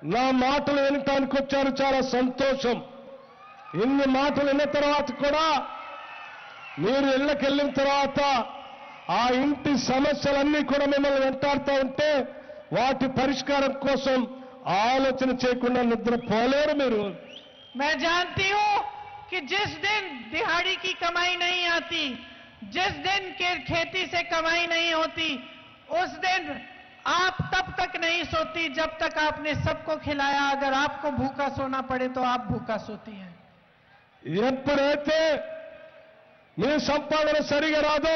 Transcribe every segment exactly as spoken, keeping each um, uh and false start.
నా మాటలు వినటానికి వచ్చారు, చాలా సంతోషం. ఇన్ని మాటలు విన్న తర్వాత కూడా మీరు ఇళ్ళకి వెళ్ళిన తర్వాత ఆ ఇంటి సమస్యలన్నీ కూడా మిమ్మల్ని వెంటాడుతూ ఉంటే వాటి పరిష్కారం కోసం ఆలోచన చేయకుండా నిద్రపోలేరు మీరు. मैं जानती हूं कि जिस दिन दिहाड़ी की कमाई नहीं आती, जिस दिन के खेती से कमाई नहीं होती, उस दिन आप तब तक नहीं सोती जब तक आपने सबको खिलाया. अगर आपको भूखा सोना पड़े तो आप भूखा सोती हैं. ఎప్పుడైతే మీ సంపాదన సరిగా రాదో,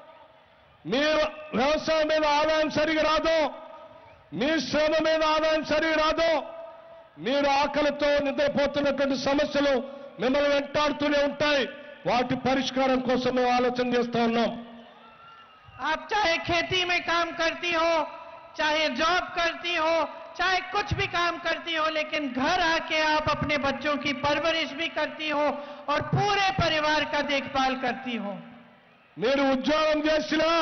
మీ వ్యవసాయం మీద ఆదాయం సరిగా రాదో, మీ శ్రమ మీద ఆదాయం సరిగా రాదో, మీరు ఆకలితో నిద్రపోతున్నటువంటి సమస్యలు మిమ్మల్ని వెంటాడుతూనే ఉంటాయి. వాటి పరిష్కారం కోసం మేము ఆలోచన చేస్తా ఉన్నాం. आप चाहे खेती में काम करती हो, चाहे जॉब करती हो, चाहे कुछ भी काम करती हो, लेकिन घर आके आप अपने बच्चों की परवरिश भी करती हो और पूरे परिवार का देखभाल करती हो. మీరు ఉద్యోగం చేసినా,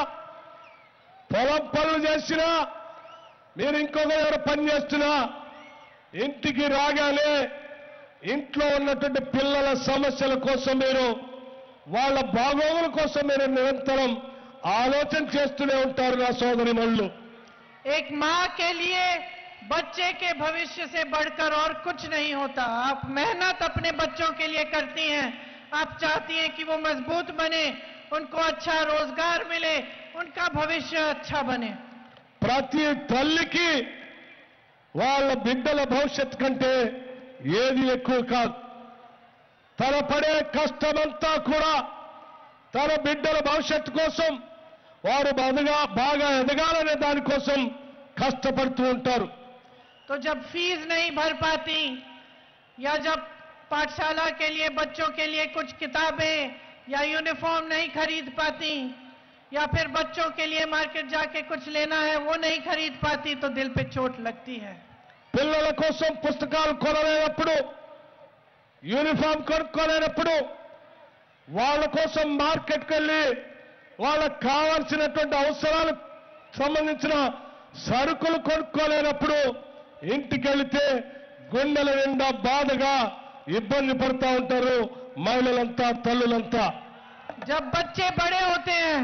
పొలం పనులు చేసినా, మీరు ఇంకొక దగ్గర పని చేస్తున్నా, ఇంటికి రాగానే ఇంట్లో ఉన్నటువంటి పిల్లల సమస్యల కోసం మీరు, వాళ్ళ బాగోగుల కోసం మీరు నిరంతరం ఆలోచన చేస్తూనే ఉంటారు నా సోదరిమణులు. एक माँ के लिए बच्चे के भविष्य से बढ़कर और कुछ नहीं होता. आप मेहनत अपने बच्चों के लिए करती हैं. आप चाहती हैं कि वो मजबूत बने, उनको अच्छा रोजगार मिले, उनका भविष्य अच्छा बने. ప్రతి తల్లికి వాళ్ళ బిడ్డల భవిష్యత్ కంటే ఏది ఎక్కువ కాదు. తన పడే కష్టమంతా కూడా తన బిడ్డల భవిష్యత్తు కోసం, వారు బాగా బాగా ఎదగాలనే దానికోసం కష్టపడుతూ ఉంటారు. तो जब फीस नहीं भर पाती, या जब पाठशाला के लिए बच्चों के लिए कुछ किताबें या यूनिफॉर्म नहीं खरीद पाती, या फिर बच्चों के लिए मार्केट जाके कुछ लेना है वो नहीं खरीद पाती, तो दिल पे चोट लगती है. పిల్లల కోసం పుస్తకాలు కొనలేనప్పుడు, యూనిఫామ్ కొనుక్కోలేనప్పుడు, వాళ్ళ కోసం మార్కెట్కి వెళ్ళి వాళ్ళకు కావాల్సినటువంటి అవసరాలకు సంబంధించిన సరుకులు కొనుక్కోలేనప్పుడు ఇంటికి వెళితే గుండెల నిండా బాధగా ఇబ్బంది పడుతూ ఉంటారు మహిళలంతా, తల్లులంతా. जब बच्चे बड़े होते हैं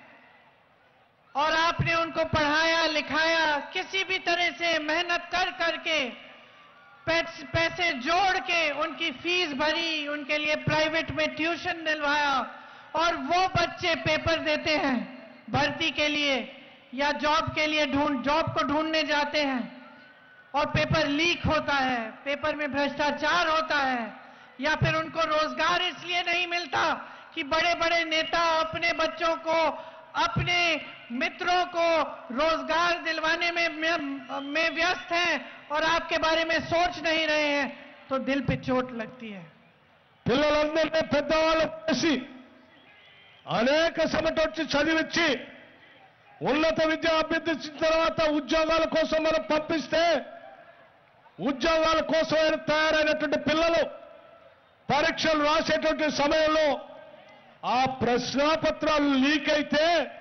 और आपने उनको पढ़ाया लिखाया, किसी भी तरह से मेहनत कर करके पैसे जोड़ के उनकी फीस भरी, उनके लिए प्राइवेट में ट्यूशन दिलवाया, और वो बच्चे पेपर देते हैं भर्ती के लिए या जॉब के लिए, ढूंढ जॉब को ढूंढने जाते हैं और पेपर लीक होता है, पेपर में भ्रष्टाचार होता है, या फिर उनको रोजगार इसलिए नहीं मिलता कि बड़े बड़े नेता अपने बच्चों को, अपने मित्रों को रोजगार दिलवाने में में व्यस्त हैं और आपके बारे में सोच नहीं रहे हैं, तो दिल पे चोट लगती है. పిల్లలందరినీ పెద్దవాళ్ళు చేసి అనేక సమటొచ్చి చదివించి ఉన్నత విద్య అభ్యర్థించిన తర్వాత ఉద్యోగాల కోసం మనం పంపిస్తే, ఉద్యోగాల కోసం తయారైనటువంటి పిల్లలు పరీక్షలు రాసేటువంటి సమయంలో ఆ ప్రశ్నాపత్రాలు లీక్ అయితే